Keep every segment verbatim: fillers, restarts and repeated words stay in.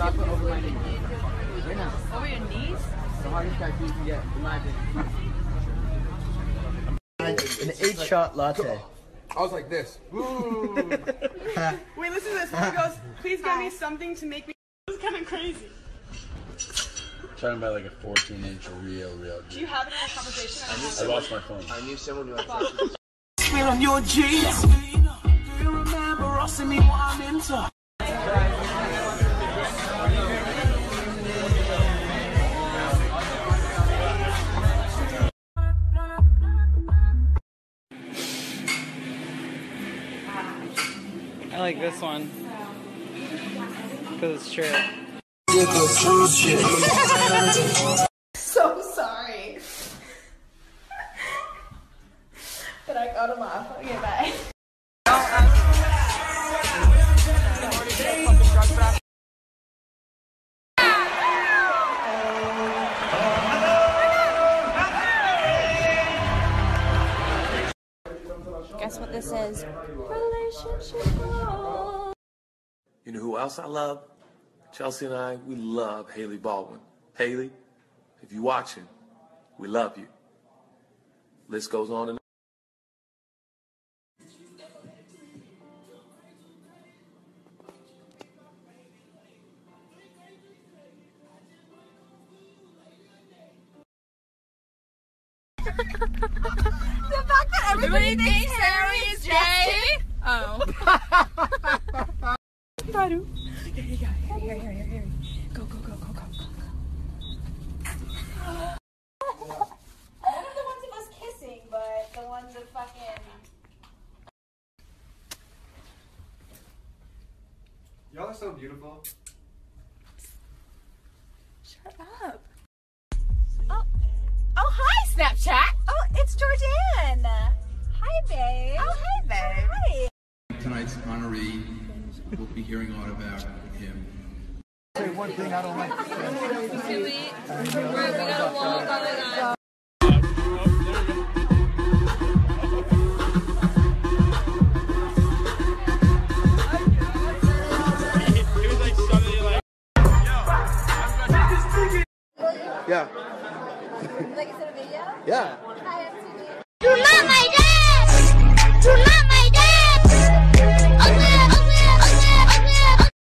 I put over my knees. Right now. Over your knees? The hardest tattoo you can get, in my opinion. An eight-shot latte. I was like this. Ooh. Wait, listen to this. He goes, please get me something to make me. This is kind of crazy. Talking about like a fourteen inch real, real. Do you have it in a conversation? I, I lost my phone. I knew someone would like that. Spit on your jeans. Do you remember us and me what I'm into? I like this one. Because it's true. So sorry. But I got him off. Okay, bye. Guess what this is? Relationship goals. You know who else I love? Chelsea and I, we love HAILEY Baldwin. HAILEY, if you're watching, we love you. List goes on and on. The fact that everybody thinks Harry is gay. Oh. Baru. Here, here, here, here, here, here, here. Go, go, go, go, go, go. None of the ones of us kissing, but the ones of fucking. Y'all are so beautiful. Shut up. Oh, oh, hi, Snapchat. Oh, it's Jourdan. Hi, babe. Oh, hey, babe. Hi. Tonight's honoree, we'll be hearing all about him. Say one thing I don't like. Should we? We're, we gotta walk all the time. Yeah. Like, is it a video? Yeah. Hi, M T V. You're not my dad! You're not my dad! Ugly, ugly, ugly, ugly, ugly.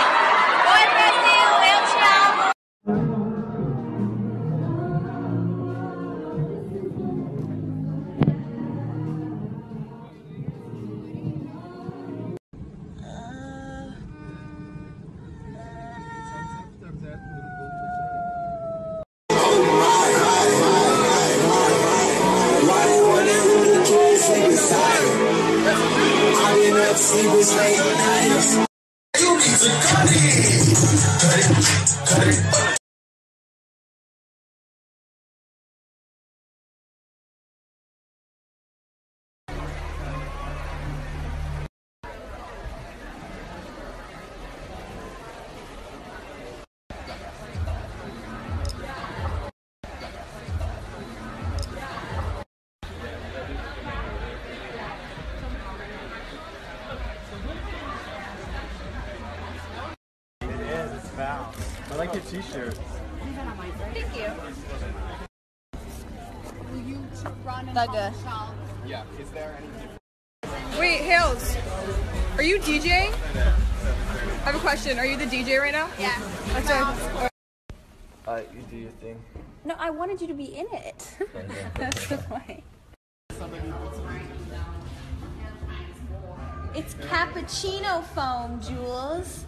Sleep is late nights. You need to cut it. Cut it. Cut it. I like your t-shirt. Thank you. Will you run and Thugga. Yeah, is there any... Wait, Hales, are you DJing? I have a question. Are you the D J right now? Yeah. That's right. Uh, you do your thing. No, I wanted you to be in it. That's the point. It's cappuccino foam, Jules.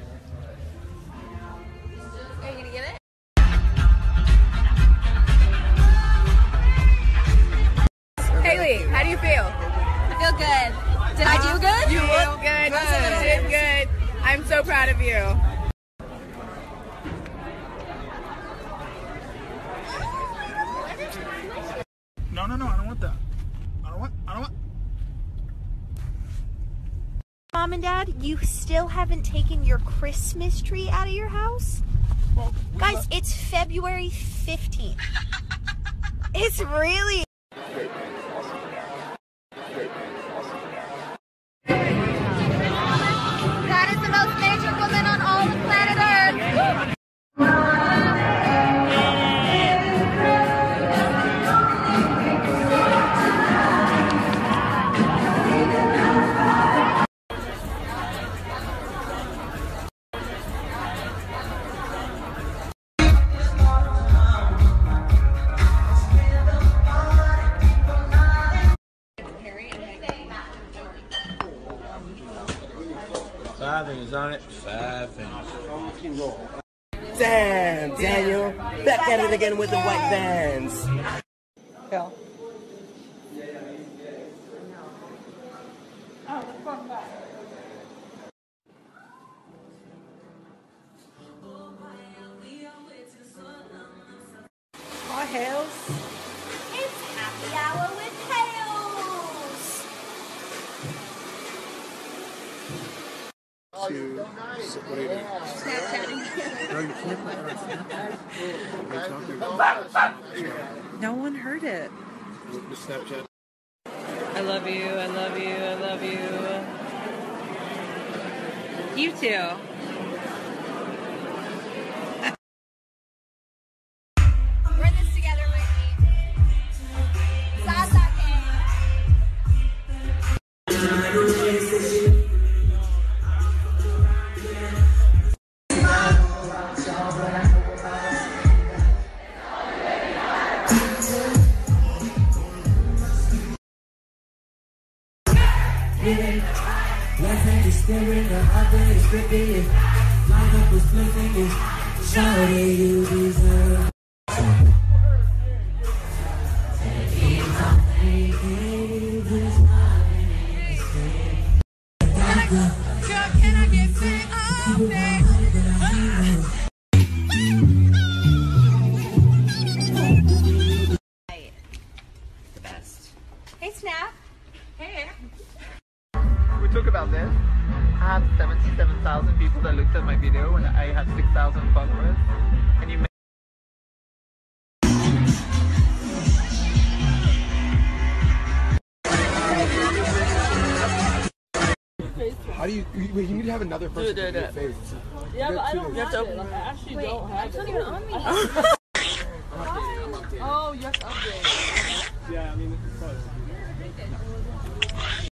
Are you gonna get it? Haley, how do you feel? I feel good. Did I do good? You look good. You did good. I'm so proud of you. No, no, no, I don't want that. I don't want, I don't want. Mom and Dad, you still haven't taken your Christmas tree out of your house? Well, Guys, it's February fifteenth. It's really... That is the most major woman on all the planet Earth. fingers on it. Five fingers. Damn, Daniel. Back at it again with the white Vans. Yeah. Hi, Hales. It's happy hour with Hales. To, what are you doing? Snapchatting. No, you can't put that on Snapchat. No one heard it. The Snapchat. I love you, I love you, I love you. You too. We're in this together, Whitney. Sasake. Left hand is steering, the other is gripping. Line up with flipping it. Shawty, you deserve. Can I get free all day? The best. Hey, Snap. Hey. We talk about this. I have seventy-seven thousand people that looked at my video and I had six thousand followers. And you made How do you, you, wait, you need to have another person Do it, do it, to do your face. Yeah, but I don't have to. I actually Wait, don't have it. It's not even on me. Oh, you have to update. Yeah, I mean, this is close.